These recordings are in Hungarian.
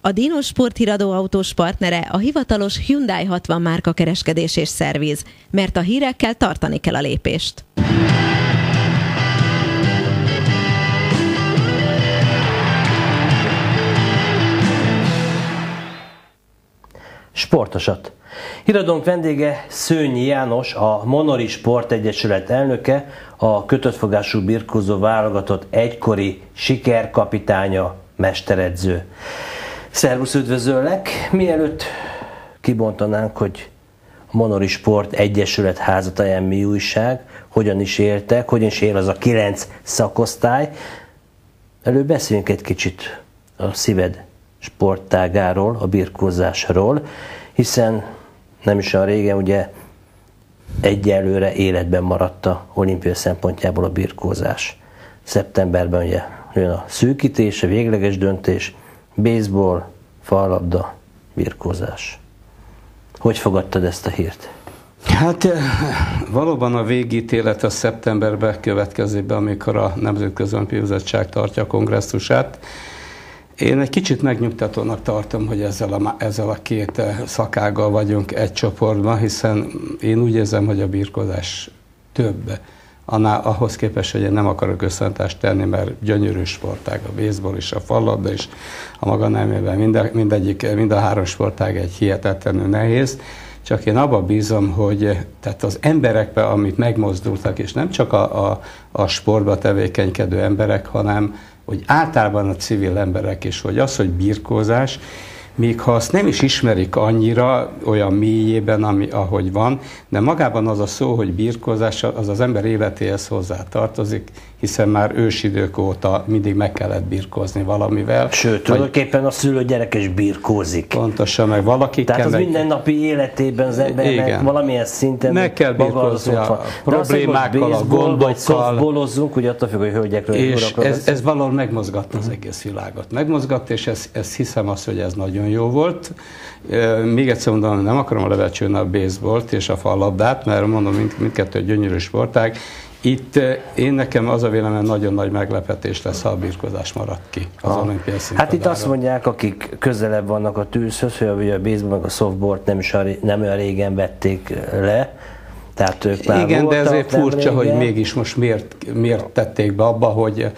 A Dino Sporthíradó autós partnere a hivatalos Hyundai 60 márka kereskedés és szerviz, mert a hírekkel tartani kell a lépést. Sportosat. Híradónk vendége Szőnyi János, a Monori Sport Egyesület elnöke, a kötöttfogású birkózó válogatott egykori sikerkapitánya, mesteredző. Szervusz, üdvözöllek! Mielőtt kibontanánk, hogy a Monori Sport Egyesület házatáján mi újság, hogyan is éltek, hogyan is él az a 9 szakosztály, előbb beszéljünk egy kicsit a szíved sporttágáról, a birkózásról, hiszen nem is olyan régen ugye egyelőre életben maradt a olimpia szempontjából a birkózás. Szeptemberben ugye jön a szűkítés, a végleges döntés, baseball, fallabda, birkózás. Hogy fogadtad ezt a hírt? Hát valóban a végítélet a szeptemberben következik be, amikor a Nemzetközi Olimpiai Bizottság tartja a kongresszusát. Én egy kicsit megnyugtatónak tartom, hogy ezzel a két szakággal vagyunk egy csoportban, hiszen én úgy érzem, hogy a birkózás több. Ahhoz képest, hogy én nem akarok összehasonlítást tenni, mert gyönyörű sportág, a baseball is, a fallabda is, a maga nemében mind a három sportág egy hihetetlenül nehéz. Csak én abban bízom, hogy tehát az emberekben, amit megmozdultak, és nem csak a sportba tevékenykedő emberek, hanem hogy általában a civil emberek is, hogy az, hogy birkózás, még ha azt nem is ismerik annyira olyan mélyében, ahogy van, de magában az a szó, hogy birkózás, az az ember életéhez hozzá tartozik, hiszen már ősidők óta mindig meg kellett birkózni valamivel. Sőt, tulajdonképpen a szülő gyerek is birkózik. Pontosan, meg valaki tehát az mindennapi életében az embernek valamilyen szinten meg kell birkózni a problémákkal, a gondokkal. Vagy szoftballozzunk, ugye attól függ, hogy hölgyekről, és ez valahol megmozgatta az egész világot. Megmozgatta, és ez hiszem azt, hogy ez nagyon jó volt. Még egyszer mondom, nem akarom lebecsülni a baseballt és a fallabdát, mert mondom, mindkettő gyönyörű sportág. Itt nekem az a véleményem, nagyon nagy meglepetés lesz, ha a birkózás maradt ki az olimpiai színpadáról. Hát itt azt mondják, akik közelebb vannak a tűzhöz, hogy a baseball meg a softballt nem olyan régen vették le. Tehát ők már igen, voltak, de ezért furcsa, hogy mégis most miért tették be abba, hogy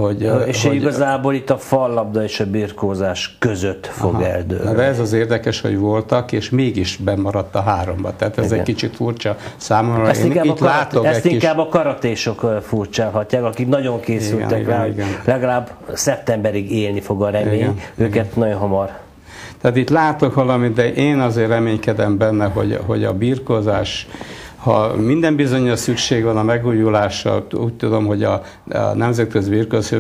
igazából itt a fallabda és a birkózás között fog eldőlni. De ez az érdekes, hogy voltak, és mégis bemaradt a háromba. Tehát ez egy kicsit furcsa számomra. Ezt inkább a karatésok furcsálhatják, akik nagyon készültek rá, hogy legalább szeptemberig élni fog a remény, őket nagyon hamar. Tehát itt látok valamit, de én azért reménykedem benne, hogy a birkózás, ha minden bizonnyos szükség van a megújulásra, úgy tudom, hogy a Nemzetközi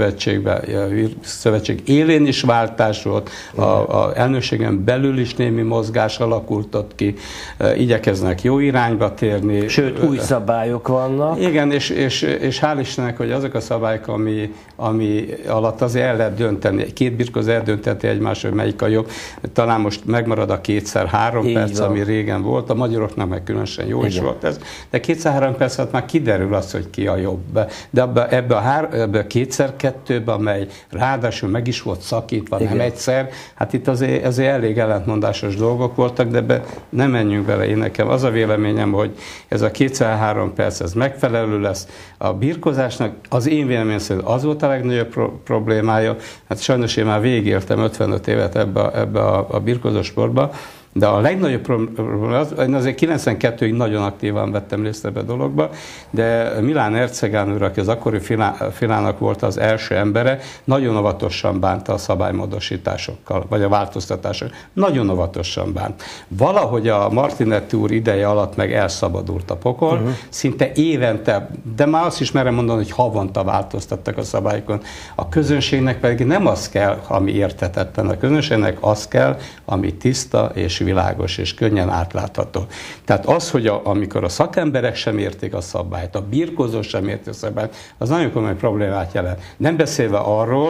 Birkószövetség élén is váltás volt, a elnökségen belül is némi mozgás alakult ott ki, igyekeznek jó irányba térni. Sőt, új szabályok vannak. Igen, és hál' Istennek, hogy azok a szabályok, ami alatt azért el lehet dönteni, két birkózó eldönteti egymást, hogy melyik a jobb. Talán most megmarad a 2x3 perc, ami régen volt, a magyaroknak meg különösen jó is volt. De 2x3 perc alatt már kiderül az, hogy ki a jobb. De ebbe a 2x2-be, amely ráadásul meg is volt szakítva, nem egyszer, hát itt azért elég ellentmondásos dolgok voltak, de nem menjünk bele. Én nekem az a véleményem, hogy ez a 2x3 perc, ez megfelelő lesz. A birkózásnak az én véleményem szerint az volt a legnagyobb problémája, hát sajnos én már végigéltem 55 évet ebbe a birkózó sportba, de a legnagyobb probléma az, én azért 92-ig nagyon aktívan vettem részt ebbe a dologba, de Milán Ercegán úr, aki az akkori Filának volt az első embere, nagyon óvatosan bánta a szabálymódosításokkal, vagy a változtatásokkal. Nagyon óvatosan bánt. Valahogy a Martinetti úr ideje alatt meg elszabadult a pokol, szinte évente, de már azt is merem mondani, hogy havonta változtattak a szabályokon. A közönségnek pedig nem az kell, ami érthetetlen. A közönségnek az kell, ami tiszta és világos és könnyen átlátható. Tehát az, hogy amikor a szakemberek sem értik a szabályt, a birkózó sem érti a szabályt, az nagyon komoly problémát jelent. Nem beszélve arról,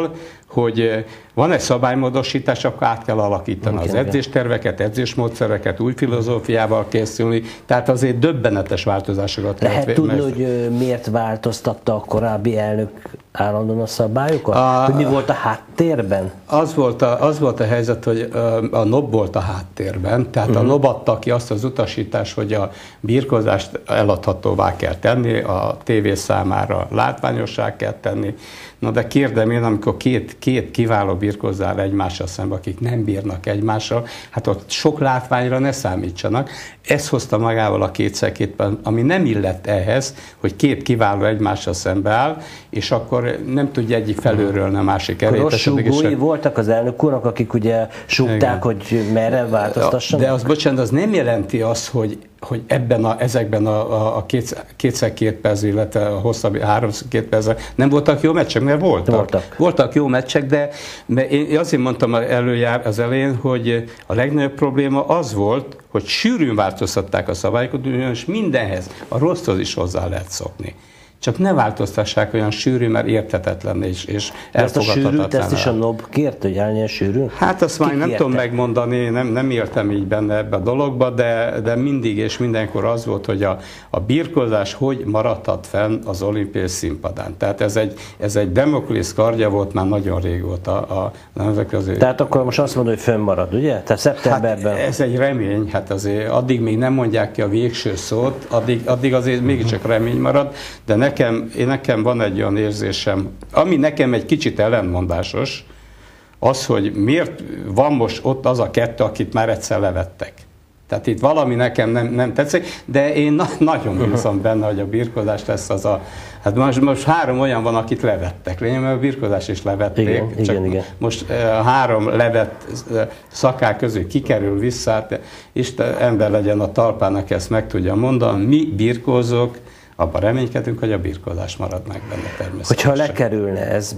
hogy van egy szabálymódosítás, akkor át kell alakítani az edzésterveket, edzésmódszereket, új filozófiával készülni, tehát azért döbbenetes változásokat lehet tudni, hogy miért változtatta a korábbi elnök állandóan a szabályokat? Hogy mi volt a háttérben? Az volt a helyzet, hogy a NOB volt a háttérben, tehát a NOB adta ki azt az utasítást, hogy a birkózást eladhatóvá kell tenni, a tévé számára látványossá kell tenni. Na de kérdem én, amikor két kiváló birkózó áll egymással szemben, akik nem bírnak egymással, hát ott sok látványra ne számítsanak. Ez hozta magával a kétszer-kétben, ami nem illett ehhez, hogy két kiváló egymással szembe áll, és akkor nem tudja egyik felülről a másik elé. Rossz súgói voltak az elnök úrnak, akik ugye súgták, hogy merre változtassanak? De az, bocsánat, az nem jelenti azt, hogy ezekben a kétszer-két perc, illetve a hosszabb háromszor-két percben nem voltak jó meccsek, mert voltak jó meccsek, de én azért mondtam az elején, hogy a legnagyobb probléma az volt, hogy sűrűn változtatták a szabályokat, ugyanis mindenhez, a rosszhoz is hozzá lehet szokni. Csak ne változtassák olyan sűrű, mert érthetetlen és elfogadhatatlan. Ezt a sűrűt, ezt is a NOB kért, hogy álljon sűrűn? Hát azt már nem tudom megmondani, nem értem így benne ebbe a dologba, de mindig és mindenkor az volt, hogy a birkózás hogy maradhat fenn az olimpiai színpadán. Tehát ez egy Damoklész kardja volt már nagyon régóta a nemzetközi. Tehát akkor most azt mondod, hogy fönnmarad, ugye? Tehát szeptemberben. Hát ez egy remény, hát azért addig még nem mondják ki a végső szót, addig azért mégiscsak remény marad, de nekem van egy olyan érzésem, ami nekem egy kicsit ellentmondásos, az, hogy miért van most ott az a kettő, akit már egyszer levettek. Tehát itt valami nekem nem tetszik, de én nagyon bízom benne, hogy a birkózás lesz az a... Hát most 3 olyan van, akit levettek. Lényegében a birkózás is levették. Igen. Most 3 levett szakák közül kikerül vissza, hát Isten ember legyen a talpának, ezt meg tudja mondani. Mi birkózók abban reménykedünk, hogy a birkózás marad meg benne természetesen. Hogyha lekerülne ez,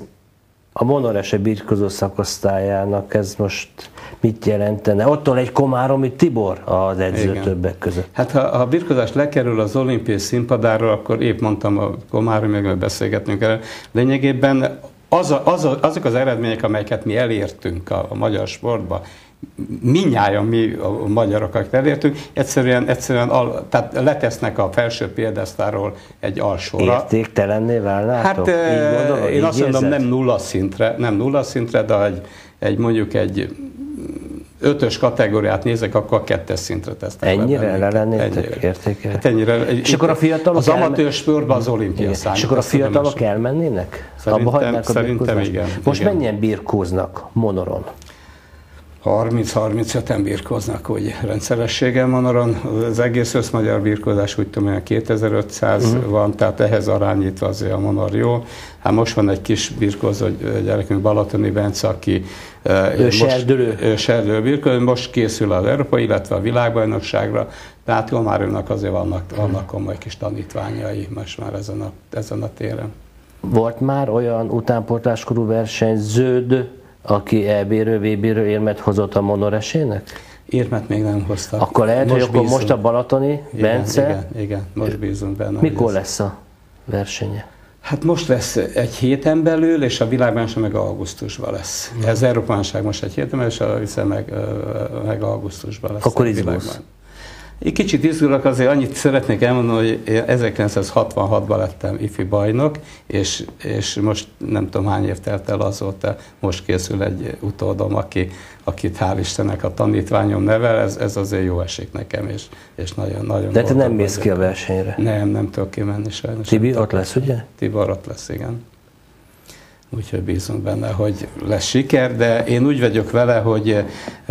a Monorese birkózó szakosztályának ez most mit jelentene? Ottól egy Komáromi Tibor az edző többek között. Hát ha a birkózás lekerül az olimpiai színpadáról, akkor épp mondtam a Komáromi, meg beszélgetnünk erről. Lényegében azok az eredmények, amelyeket mi elértünk a magyar sportban, mindnyájan mi a magyarok, akik elértünk, egyszerűen tehát letesznek a felső példesztáról egy alsóra. Értéktelenné válnátok? Hát én azt mondom, nem nulla szintre, de mondjuk egy 5-ös kategóriát nézek, akkor a 2-es szintre tesznek. Ennyire le lennétek értékelni? Hát ennyire. És akkor a fiatalok az amatőr sportban az olimpia számít. És akkor a fiatalok elmennének? Szerintem igen. Most mennyien birkóznak Monoron? 30-35-en birkóznak úgy rendszerességgel Monoron. Az egész összmagyar birkózás úgy tudom, hogy 2500 van, tehát ehhez arányítva azért a Monor jó. Hát most van egy kis birkózó gyerekünk, Balatoni Bence, aki serdülő birkózó, most készül az Európai, illetve a világbajnokságra, tehát Komárominak azért vannak komoly kis tanítványai most már ezen a téren. Volt már olyan utánpótláskorú versenyződ, aki EB-ről, VB-ről érmet hozott a Monoresének? Érmet még nem hoztak. Akkor lehet, hogy akkor most a Balatoni Bence? Igen, most bízunk benne. Mikor lesz a versenye? Hát most lesz egy héten belül, és a világbajnokság meg augusztusban lesz. Ez Európa-bajnokság most egy héten belül, és a vice meg augusztusban lesz. Akkor izgulsz? Egy kicsit izgulok, azért annyit szeretnék elmondani, hogy 1966-ban lettem ifi bajnok, és most nem tudom hány év telt el azóta, most készül egy utódom, akit hál' Istennek a tanítványom nevel, ez azért jó esik nekem, és nagyon de te nem mész ki a versenyre? Nem tudok kimenni sajnos. Tibi ott lesz, ugye? Tibor ott lesz, igen. Úgyhogy bízunk benne, hogy lesz siker, de én úgy vagyok vele, hogy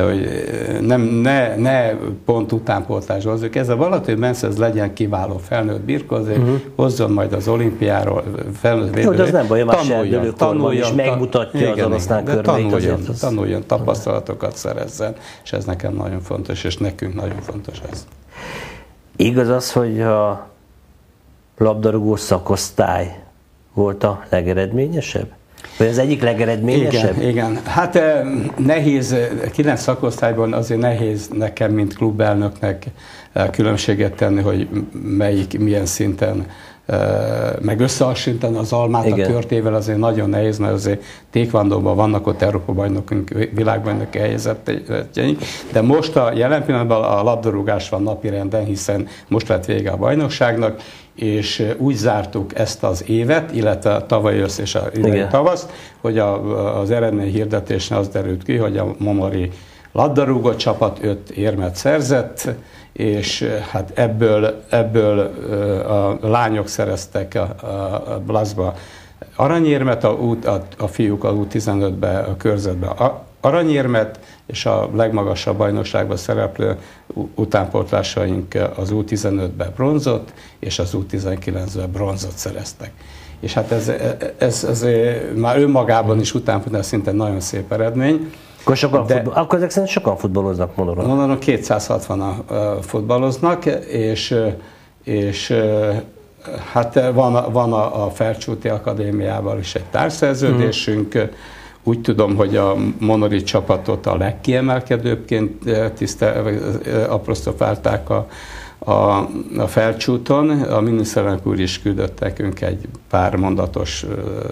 ne pont utánpótlás hozzuk. Ez a Balatoni Bence legyen kiváló felnőtt birkózó, hozzon majd az olimpiáról felnőtt védőt. Jó, az nem baj, más serdülőkorban is megmutatja az oroszlán körbeig. Tanuljon, tapasztalatokat szerezzen, és ez nekem nagyon fontos, és nekünk nagyon fontos ez. Igaz az, hogy a labdarúgó szakosztály volt a legeredményesebb? Vagy az egyik legeredményesebb? Igen. Hát nehéz, 9 szakosztályban azért nehéz nekem, mint klubelnöknek különbséget tenni, hogy milyen szinten meg összehasonlítani az almát a körtével azért nagyon nehéz, mert azért taekwondóban vannak ott Európa-bajnokunk, világbajnoki helyezetteink, de most a jelen pillanatban a labdarúgás van napirenden, hiszen most lett vége a bajnokságnak, és úgy zártuk ezt az évet, illetve a tavaly ősz és a idei tavaszt, hogy az eredmény hirdetésnél az derült ki, hogy a monori labdarúgó csapat 5 érmet szerzett, és hát ebből a lányok szereztek a Blaszba aranyérmet, a fiúk a U15-be, a körzetbe aranyérmet, és a legmagasabb bajnokságban szereplő utánpótlásaink az U15-be bronzot, és az U19-be bronzot szereztek. És hát ez már önmagában is utánpótlás szinte nagyon szép eredmény. Akkor ezek szerint sokan futballoznak Monoron? Monoron 260-an futballoznak, és hát van a Fercsúti Akadémiával is egy társszerződésünk. Úgy tudom, hogy a monori csapatot a legkiemelkedőbbként aposztrofálták a Felcsúton. A miniszterelnök úr is küldött nekünk egy pár mondatos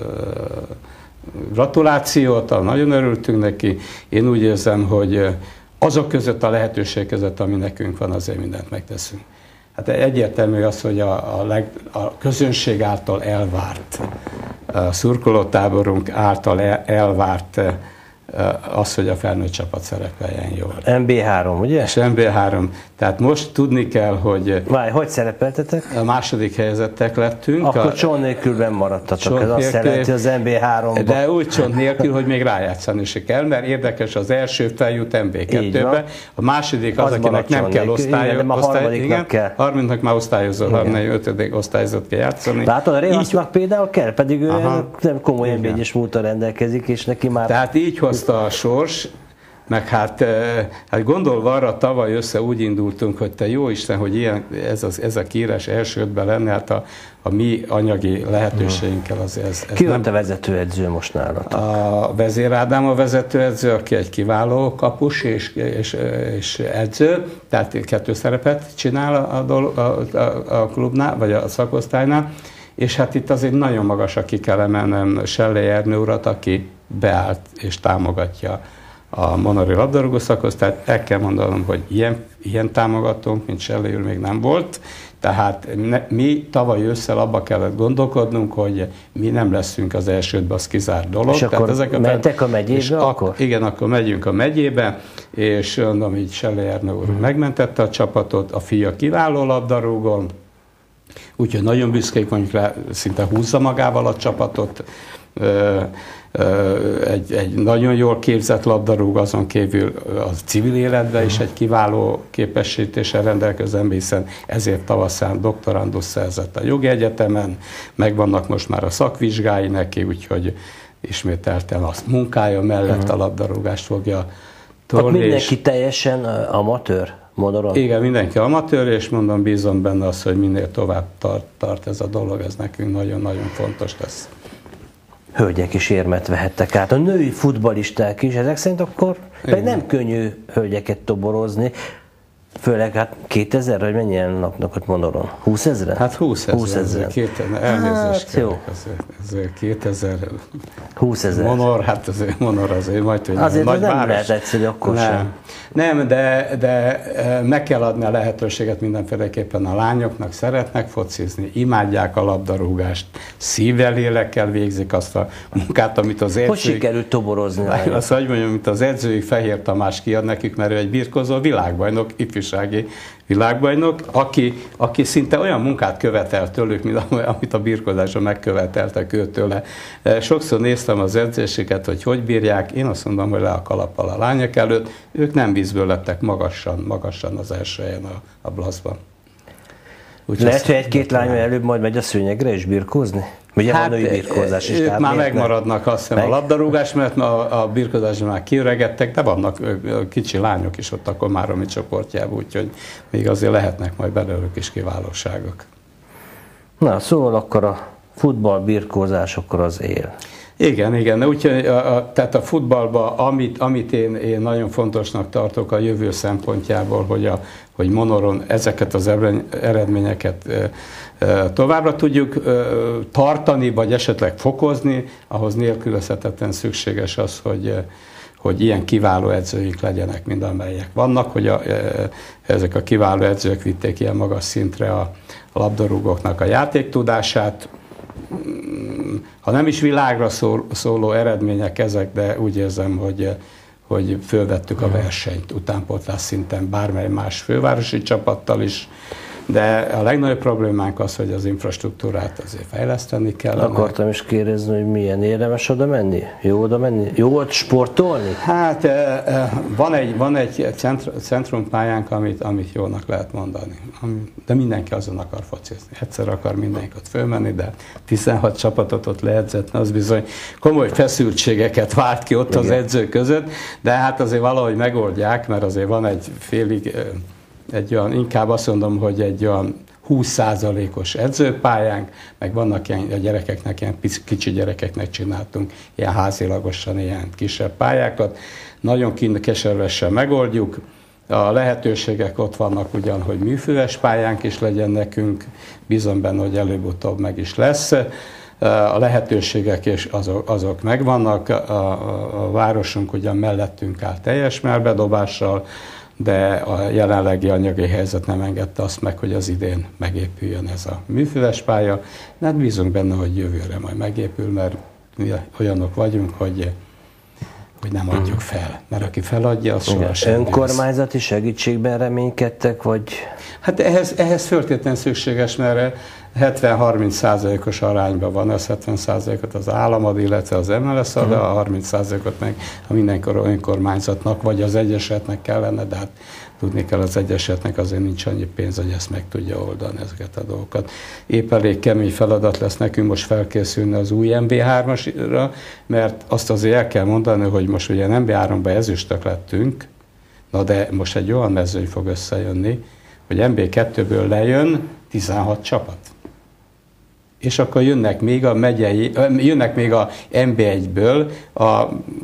gratulációt, nagyon örültünk neki. Én úgy érzem, hogy azok között a lehetőség között, ami nekünk van, azért mindent megteszünk. Hát egyértelmű az, hogy a közönség által elvárt, a szurkolótáborunk által elvárt az, hogy a felnőtt csapat szerepeljen jól. MB3, ugye? És MB3. Tehát most tudni kell, hogy... Várj, hogy szerepeltetek? A második helyezettek lettünk. Akkor csont nélkülben maradtatok. Ez azt jelenti az MB3-ba. De úgy csont nélkül, hogy még rájátszani se kell, mert érdekes, az első feljut MB2-be, a második az akinek nem kell harmadiknak már osztályozó, ötödik osztályozót kell játszani. Látod, a Réhasznak például kell, pedig ő nem komoly MB1-es múltal rendelkezik, és neki már... Tehát így hozta a sors, meg hát gondolva arra, tavaly össze úgy indultunk, hogy te jó Isten, hogy ez a kiírás első ötben lenne, hát a mi anyagi lehetőségünkkel ez Ki volt a vezetőedző most nálatok? A Vezér Ádám a vezetőedző, aki egy kiváló kapus és edző, tehát 2 szerepet csinál a klubnál, vagy a szakosztálynál, és hát itt azért nagyon magasra ki kell emelnem Sellei Ernő urat, aki beállt és támogatja a monori labdarúgó szakoszt, tehát el kell mondanom, hogy ilyen támogatónk, mint Sellei úr még nem volt, tehát mi tavaly ősszel abba kellett gondolkodnunk, hogy mi nem leszünk az elsődben, az kizárt dolog. És akkor mentek a megyébe akkor? Igen, akkor megyünk a megyébe, és mondom, így Sellei Ernő úr megmentette a csapatot, a fia kiváló labdarúgó, úgyhogy nagyon büszkék vagyunk rá, szinte húzza magával a csapatot, egy nagyon jól képzett labdarúgó, azon kívül a civil életben is egy kiváló képesítéssel rendelkezem, hiszen ezért tavaszán doktorandus szerzett a jogi egyetemen, megvannak most már a szakvizsgái neki, úgyhogy ismételten a munkája mellett a labdarúgást fogja tolni. Mindenki teljesen amatőr? Monoron? Igen, mindenki amatőr, és mondom, bízom benne azt, hogy minél tovább tart ez a dolog, ez nekünk nagyon-nagyon fontos lesz. Hölgyek is érmet vehettek át. A női futballisták is, ezek szerint akkor nem könnyű hölgyeket toborozni, főleg hát 2000, hogy mennyien laknak ott Monoron? 20 000? Hát 20 000. Elnézést jó. Ezért 2000. 20 000. Monor, hát azért Monor azért majd, hogy azért nagy nem város. lehet egyszerű akkor sem. Nem, de meg kell adni a lehetőséget mindenféleképpen a lányoknak, szeretnek focizni, imádják a labdarúgást, szívvel, lélekkel végzik azt a munkát, amit az edzők... Hogy sikerült toborozni? Azt hogy mondjam, mint az edzőik Fehér Tamás kiad nekik, mert ő egy birkózó világbajnok, ifjúsági világbajnok, aki szinte olyan munkát követel tőlük, mint amit a birkózásra megköveteltek őtőle. Sokszor néztem az edzéseket, hogy bírják, én azt mondom, hogy le a kalappal a lányok előtt, ők nem vízből lettek magasan az első helyen a Blaszban. Lehet, hogy egy-két lány előbb majd megy a szőnyegre és birkózni? Ugye hát, van női birkózás is. Ők már megmaradnak azt hiszem a labdarúgás, mert a birkózásban már kiöregedtek, de vannak kicsi lányok is ott a komáromi csoportjában, úgyhogy még azért lehetnek majd belőlük is kiválóságok. Na, szóval akkor a futball birkózás akkor az él. Igen, úgyhogy tehát a futballban, amit én nagyon fontosnak tartok a jövő szempontjából, hogy Monoron ezeket az eredményeket továbbra tudjuk tartani, vagy esetleg fokozni, ahhoz nélkülözhetetlen szükséges az, hogy ilyen kiváló edzőink legyenek, mint amelyek vannak, hogy ezek a kiváló edzők vitték ilyen magas szintre a labdarúgóknak a játéktudását. Ha nem is világra szóló eredmények ezek, de úgy érzem, hogy fölvettük a versenyt utánpótlás szinten bármely más fővárosi csapattal is, de a legnagyobb problémánk az, hogy az infrastruktúrát azért fejleszteni kell. Akartam is kérdezni, hogy milyen érdemes oda menni? Jó oda menni? Jó ott sportolni? Hát van egy centrumpályánk, amit jónak lehet mondani. De mindenki azon akar focizni. Egyszer akar mindenki ott fölmenni, de 16 csapatot ott leedzetni, az bizony komoly feszültségeket vált ki ott az edzők között, de hát azért valahogy megoldják, mert azért van egy félig egy olyan, inkább azt mondom, hogy egy olyan 20%-os edzőpályánk, meg vannak ilyen, a gyerekeknek, ilyen kicsi gyerekeknek csináltunk ilyen házilagosan ilyen kisebb pályákat. Nagyon keservesen megoldjuk. A lehetőségek ott vannak ugyan, hogy műfüves pályánk is legyen nekünk, bízom benne, hogy előbb-utóbb meg is lesz. A lehetőségek és azok megvannak, a városunk ugyan mellettünk áll teljes melbedobással, de a jelenlegi anyagi helyzet nem engedte azt meg, hogy az idén megépüljön ez a műfüves pálya. Hát bízunk benne, hogy jövőre majd megépül, mert mi olyanok vagyunk, hogy nem adjuk fel. Mert aki feladja, az sohasem. Önkormányzati segítségben reménykedtek, vagy? Hát ehhez föltétlenül szükséges, mert 70-30%-os arányban van, az 70%-ot az állam ad, illetve az MLS ad, a 30%-ot meg a mindenkor önkormányzatnak, vagy az egyesetnek kellene, de hát tudni kell, az egyesetnek azért nincs annyi pénz, hogy ezt meg tudja oldani, ezeket a dolgokat. Épp elég kemény feladat lesz nekünk most felkészülni az új MB3-asra, mert azt azért el kell mondani, hogy most ugye MB3-ban ezüstök lettünk, na de most egy olyan mezőny fog összejönni, hogy MB2-ből lejön 16 csapat. És akkor jönnek még a MB1-ből a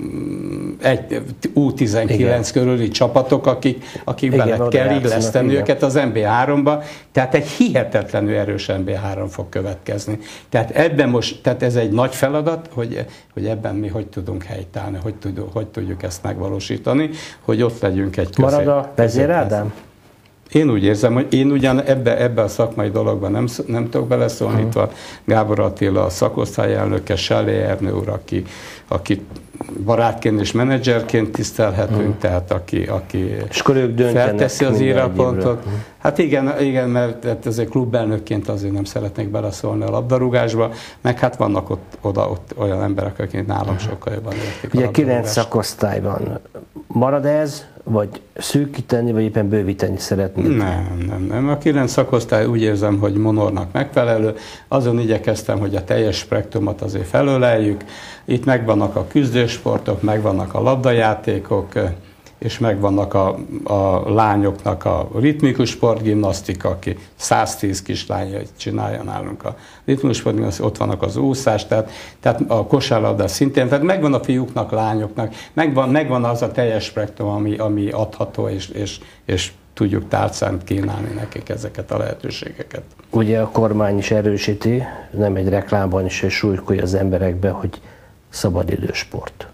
U19 körüli csapatok, akik bele kell illeszteni őket az MB3-ba, tehát egy hihetetlenül erős MB3 fog következni. Tehát ez egy nagy feladat, hogy ebben mi hogy tudunk helytállni, hogy tudjuk ezt megvalósítani, hogy ott legyünk egy Marad a Vezér Ádám? Én úgy érzem, hogy én ugyan ebbe a szakmai dologban nem tudok beleszólni. Itt van Gábor Attila, a szakosztályelnöke, Sellé Ernő úr, aki barátként és menedzserként tisztelhetünk, tehát aki felteszi az írapontot. Hát igen, mert azért klubelnökként azért nem szeretnék beleszólni a labdarúgásba, meg hát vannak ott olyan emberek, akik nálam sokkal jobban értik a labdarúgást. Ugye 9 szakosztályban marad ez, vagy szűkíteni, vagy éppen bővíteni szeretnék? Nem. A 9 szakosztály úgy érzem, hogy Monornak megfelelő. Azon igyekeztem, hogy a teljes spektrumot azért felöleljük. Itt megvannak a küzdősportok, megvannak a labdajátékok, és megvannak a lányoknak a ritmikus sportgimnasztika, aki 110 kislány csinálja nálunk a ritmikus sportgimnasztika, ott vannak az úszás, tehát a kosárlabda szintén, tehát megvan a fiúknak, lányoknak, megvan az a teljes spektrum, ami adható, és tudjuk tárcán kínálni nekik ezeket a lehetőségeket. Ugye a kormány is erősíti, nem egy reklámban is, és súlykolja az emberekbe, hogy szabadidősport.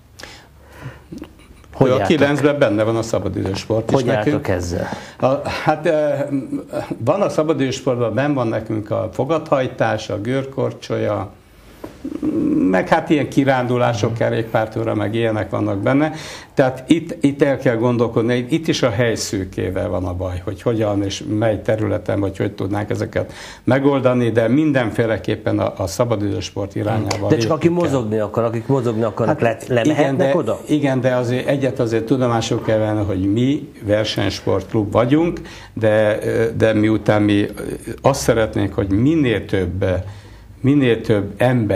A 9-ben benne van a szabadidősport is nekünk. Hogy álltok ezzel? Van a szabadidősportban, benne van nekünk a fogathajtás, a görkorcsolya, meg hát ilyen kirándulások, kerékpártúra, meg ilyenek vannak benne. Tehát itt el kell gondolkodni, itt is a helyszűkével van a baj, hogy hogyan és mely területen, vagy hogy tudnánk ezeket megoldani, de mindenféleképpen a szabadidősport irányába. De csak akik mozogni akarnak, lemehetnek oda? Igen, de azért tudomásul kell venni, hogy mi versenysportklub vagyunk, de miután mi azt szeretnénk, hogy minél több ember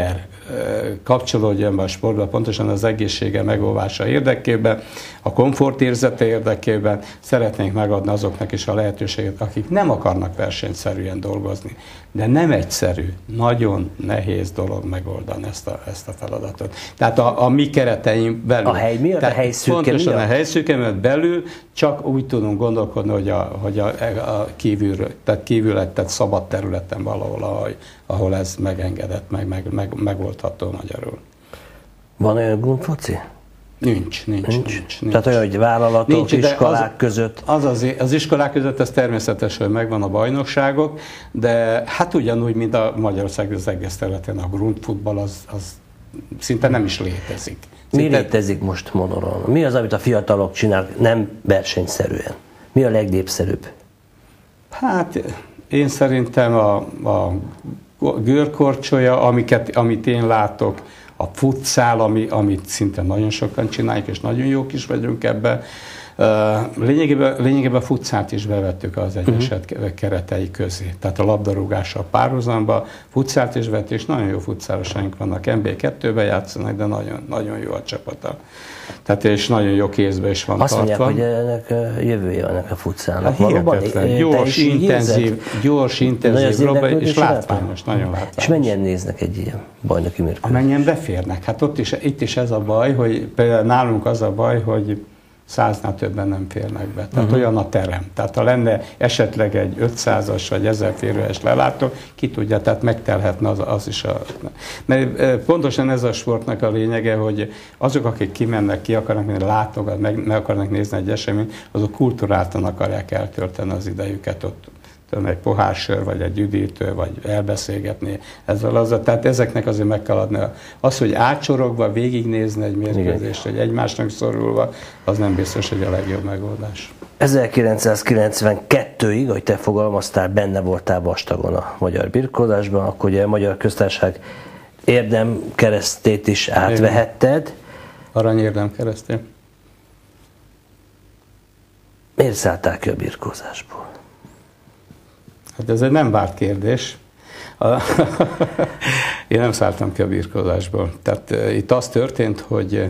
kapcsolódjon be a sportba, pontosan az egészsége megóvása érdekében, a komfortérzete érdekében szeretnénk megadni azoknak is a lehetőséget, akik nem akarnak versenyszerűen dolgozni. De nem egyszerű, nagyon nehéz dolog megoldani ezt a feladatot. Tehát a mi kereteink belül. A hely miatt? A helyszűke miatt? Pontosan a helyszűke miatt belül csak úgy tudunk gondolkodni, hogy a kívülletett szabad területen valahol, ahol ez megengedett, megoldható magyarul. Van olyan grundfoci? Nincs. Tehát olyan, hogy vállalatok, iskolák között? Az iskolák között ez természetes, hogy megvan a bajnokságok, de hát ugyanúgy, mint a Magyarország az egész területen a grundfutball, az szinte nem is létezik. Mi létezik most Monoron? Mi az, amit a fiatalok csinálnak nem versenyszerűen? Mi a legnépszerűbb? Hát én szerintem a görkorcsolya, amit én látok, a futszál, amit szinte nagyon sokan csináljuk, és nagyon jók is vagyunk ebben. Lényegében a futszált is bevettük az Egyeset keretei közé. Tehát a labdarúgással párhuzamba futszált is vettük, és nagyon jó futszálosaink vannak. NB2-ben játszanak, de nagyon, nagyon jó a csapata. Tehát és nagyon jó kézben is van azt tartva. Azt mondják, hogy ennek jövője van ennek a futszálnak. Hihetetlen. Gyors, intenzív, és látványos, nagyon látványos. És mennyien néznek egy ilyen bajnoki mérkőzést? Amennyien beférnek. Hát itt is ez a baj, hogy például nálunk az a baj, hogy 100-nál többen nem férnek be. Tehát olyan a terem. Tehát ha lenne esetleg egy 500-as vagy 1000 férőes lelátó, ki tudja, tehát megtelhetne az is. Mert pontosan ez a sportnak a lényege, hogy azok, akik kimennek, ki akarnak menni, látogatni, meg akarnak nézni egy eseményt, azok kulturáltan akarják eltölteni az idejüket ott. Egy pohársör, vagy egy üdítő, vagy elbeszélgetni ezzel azzal. Tehát ezeknek azért meg kell adni. Az, hogy átsorogva végignézni egy mérkőzést, hogy egymásnak szorulva, az nem biztos, hogy a legjobb megoldás. 1992-ig, ahogy te fogalmaztál, benne voltál vastagon a magyar birkózásban, akkor ugye a Magyar Köztársaság érdemkeresztét is átvehetted. Aranyérdem keresztén. Miért szálltál ki a birkózásból? Hát ez egy nem várt kérdés. Én nem szálltam ki a birkózásból. Tehát itt az történt, hogy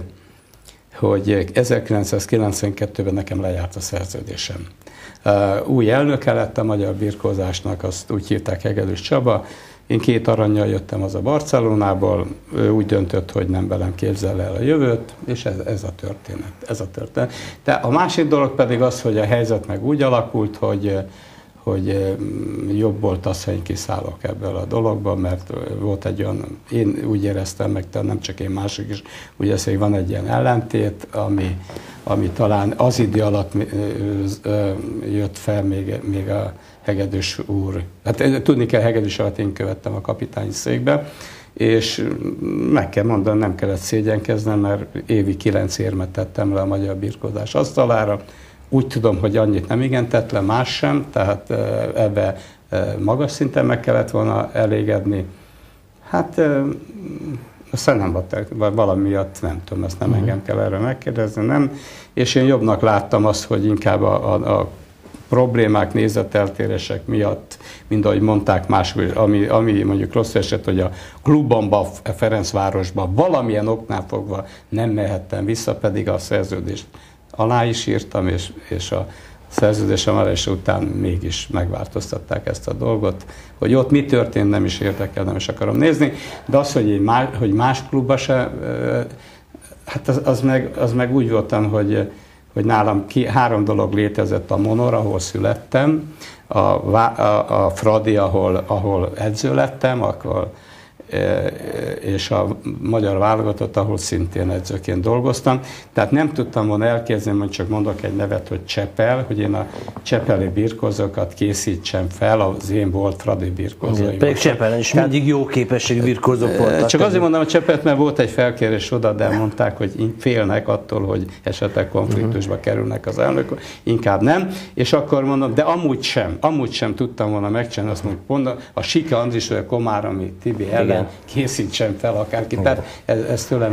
1992-ben nekem lejárt a szerződésem. Új elnöke lett a magyar birkózásnak, azt úgy hívták Hegedűs Csaba. Én 2 arannyal jöttem az a Barcelonából, ő úgy döntött, hogy nem velem képzel el a jövőt, és ez a történet. De a másik dolog pedig az, hogy a helyzet meg úgy alakult, hogy jobb volt az, hogy én kiszállok ebből a dologba, mert volt egy olyan, én úgy éreztem meg, nem csak én, mások is, úgy éreztem, hogy van egy ilyen ellentét, ami talán az idő alatt jött fel még a Hegedűs úr. Hát tudni kell, Hegedűs alatt én követtem a kapitányi székbe, és meg kell mondanom, nem kellett szégyenkeznem, mert évi 9 érmet tettem le a magyar birkózás asztalára. Úgy tudom, hogy annyit nem igen tett le, más sem, tehát ebbe magas szinten meg kellett volna elégedni. Hát aztán nem volt, valami miatt nem tudom, ezt nem engem kell erről megkérdezni, nem. És én jobbnak láttam azt, hogy inkább a problémák, nézeteltérések miatt, mint ahogy mondták mások, ami mondjuk rossz eset, hogy a klubomba, a Ferencvárosba valamilyen oknál fogva nem mehettem vissza, pedig a szerződést alá is írtam, és a szerződés emelése után mégis megváltoztatták ezt a dolgot. Hogy ott mi történt, nem is érdekel, nem is akarom nézni, de az, hogy más klubba se, hát az meg úgy voltam, hogy nálam 3 dolog létezett: a Monor, ahol születtem, a Fradi, ahol edző lettem, és a magyar válogatott, ahol szintén edzőként dolgoztam. Tehát nem tudtam volna elképzelni, hogy csak mondok egy nevet, hogy Csepel, hogy én a csepeli birkózókat készítsem fel az én volt Fradi birkózóim. Pedig Csepelen is mindig jó képességű birkózók voltak. Csak azért mondom a Csepelt, mert volt egy felkérés oda, de mondták, hogy félnek attól, hogy esetleg konfliktusba kerülnek az elnökök, inkább nem. És akkor mondom, de amúgy sem tudtam volna megcsinálni, azt mondom, a Sika Andris vagy a Komáromi Tibi ellen készítsen fel akárki. Tehát ez tőlem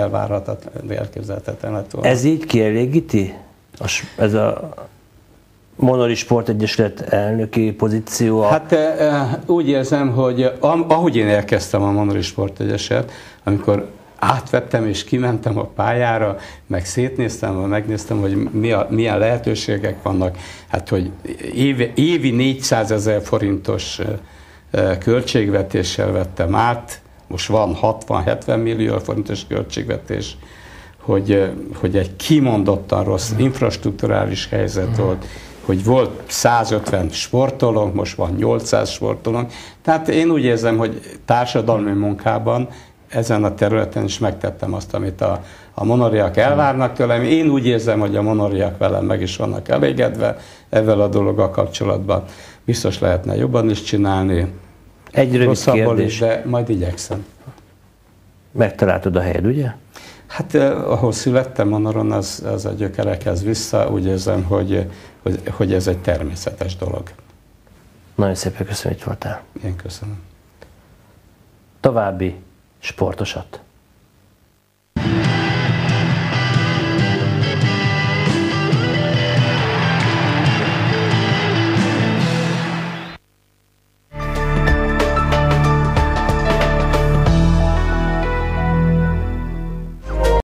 elvárhatatlan, elképzelhetetlen lett volna. Ez így kielégíti? Ez a Monori Sportegyesület elnöki pozíció? Hát úgy érzem, hogy ahogy én elkezdtem a Monori Sportegyesület, amikor átvettem és kimentem a pályára, meg szétnéztem, megnéztem, hogy milyen lehetőségek vannak, hát hogy évi 400 000 forintos költségvetéssel vettem át, most van 60-70 millió forintos költségvetés, hogy egy kimondottan rossz infrastrukturális helyzet volt, hogy volt 150 sportolónk, most van 800 sportolónk. Tehát én úgy érzem, hogy társadalmi munkában ezen a területen is megtettem azt, amit a monoriak elvárnak tőlem. Én úgy érzem, hogy a monoriak velem meg is vannak elégedve ezzel a dologgal kapcsolatban. Biztos lehetne jobban is csinálni. Egy rövid kérdés. De majd igyekszem. Megtaláltad a helyed, ugye? Hát ahol születtem Monoron, az a gyökerekhez vissza. Úgy érzem, hogy ez egy természetes dolog. Nagyon szépen köszönöm, hogy itt voltál. Én köszönöm. További sportosat.